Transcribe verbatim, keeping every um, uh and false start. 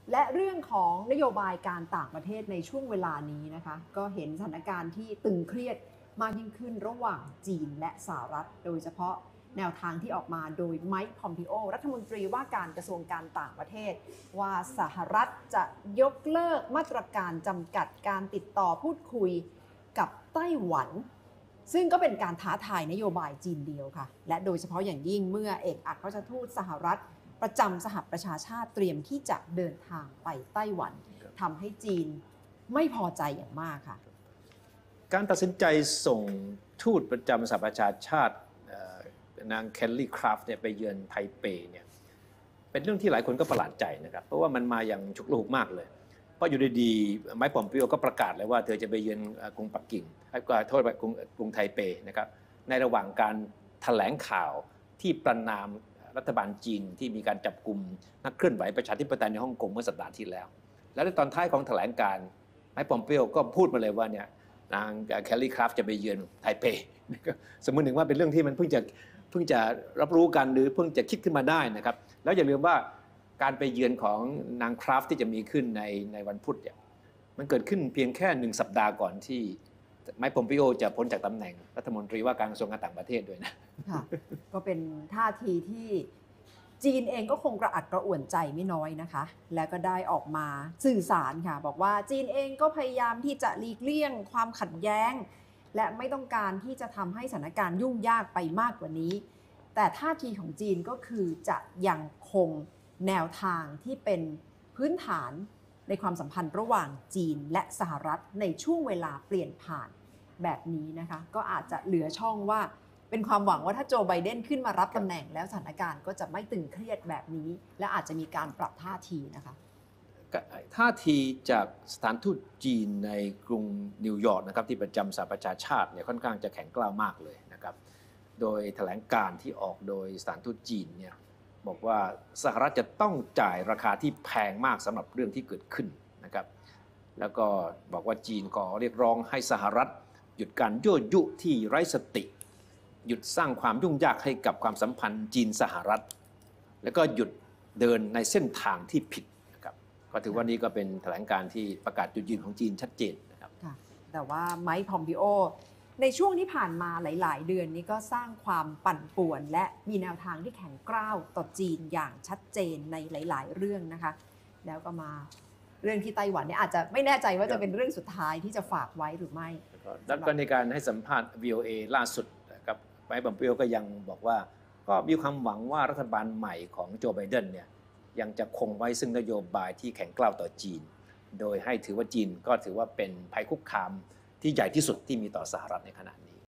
และเรื่องของนโยบายการต่างประเทศในช่วงเวลานี้นะคะก็เห็นสถานการณ์ที่ตึงเครียดมากยิ่งขึ้นระหว่างจีนและสหรัฐโดยเฉพาะแนวทางที่ออกมาโดยไมค์ พอมปิโอรัฐมนตรีว่าการกระทรวงการต่างประเทศว่าสหรัฐจะยกเลิกมาตรการจำกัดการติดต่อพูดคุยกับไต้หวันซึ่งก็เป็นการท้าทายนโยบายจีนเดียวค่ะและโดยเฉพาะอย่างยิ่งเมื่อเอกอัครราชทูตสหรัฐประจำสหประชาชาติเตรียมที่จะเดินทางไปไต้หวันทำให้จีนไม่พอใจอย่างมากค่ะการตัดสินใจส่งทูตประจำสหประชาชาตินางแคลลี่คราฟต์เนี่ยไปเยือนไทเปเนี่ยเป็นเรื่องที่หลายคนก็ประหลาดใจนะครับเพราะว่ามันมาอย่างฉุกละหุกมากเลยเพราะอยู่ดีๆไมค์ พอมปิโอก็ประกาศเลยว่าเธอจะไปเยือนกรุงปักกิ่งก็โทษไปกรุงกรุงไทเปนะครับในระหว่างการแถลงข่าวที่ประณามรัฐบาลจีนที่มีการจับกลุ่มนักเคลื่อนไหวประชาธิปไตยในฮ่องกงเมื่อสัปดาห์ที่แล้วและในตอนท้ายของแถลงการไมค์ พอมปิโอก็พูดมาเลยว่าเนี่ยนางแคลลี่คราฟต์จะไปเยือนไทเปสมมติหนึ่งว่าเป็นเรื่องที่มันเพิ่งจะเพิ่งจะรับรู้กันหรือเพิ่งจะคิดขึ้นมาได้นะครับแล้วอย่าลืมว่าการไปเยือนของนางคราฟต์ที่จะมีขึ้นในในวันพุธเนี่ยมันเกิดขึ้นเพียงแค่หนึ่งสัปดาห์ก่อนที่ไมค์ พอมปิโอจะพ้นจากตำแหน่งรัฐมนตรีว่าการกระทรวงการต่างประเทศด้วยนะค่ะก็เป็นท่าทีที่จีนเองก็คงกระอักกระอ่วนใจไม่น้อยนะคะและก็ได้ออกมาสื่อสารค่ะบอกว่าจีนเองก็พยายามที่จะหลีกเลี่ยงความขัดแย้งและไม่ต้องการที่จะทำให้สถานการณ์ยุ่งยากไปมากกว่านี้แต่ท่าทีของจีนก็คือจะยังคงแนวทางที่เป็นพื้นฐานในความสัมพันธ์ระหว่างจีนและสหรัฐในช่วงเวลาเปลี่ยนผ่านแบบนี้นะคะก็อาจจะเหลือช่องว่าเป็นความหวังว่าถ้าโจไบเดนขึ้นมารับตำแหน่งแล้วสถานการณ์ก็จะไม่ตึงเครียดแบบนี้และอาจจะมีการปรับท่าทีนะคะท่าทีจากสถานทูตจีนในกรุงนิวยอร์กนะครับที่ประจำสหประชาชาติเนี่ยค่อนข้างจะแข็งกร้าวมากเลยนะครับโดยแถลงการที่ออกโดยสถานทูตจีนเนี่ยบอกว่าสหรัฐจะต้องจ่ายราคาที่แพงมากสำหรับเรื่องที่เกิดขึ้นนะครับแล้วก็บอกว่าจีนก็เรียกร้องให้สหรัฐหยุดการยั่วยุที่ไร้สติหยุดสร้างความยุ่งยากให้กับความสัมพันธ์จีนสหรัฐแล้วก็หยุดเดินในเส้นทางที่ผิดนะครับก็ถือว่านี่ก็เป็นแถลงการที่ประกาศจุดยืนของจีนชัดเจนนะครับแต่ว่าไมค์ พอมปิโอในช่วงที่ผ่านมาหลายๆเดือนนี้ก็สร้างความปั่นป่วนและมีแนวทางที่แข็งกร้าวต่อจีนอย่างชัดเจนในหลายๆเรื่องนะคะแล้วก็มาเรื่องที่ไต้หวันเนี่ยอาจจะไม่แน่ใจว่าจะเป็นเรื่องสุดท้ายที่จะฝากไว้หรือไม่แล้วก็ในการให้สัมภาษณ์ วี โอ เอ ล่าสุดกับไมค์ พอมปิโอก็ยังบอกว่าก็มีความหวังว่ารัฐบาลใหม่ของโจไบเดนเนี่ยยังจะคงไว้ซึ่งนโยบายที่แข็งกร้าวต่อจีนโดยให้ถือว่าจีนก็ถือว่าเป็นภัยคุกคามที่ใหญ่ที่สุดที่มีต่อสหรัฐในขณะนี้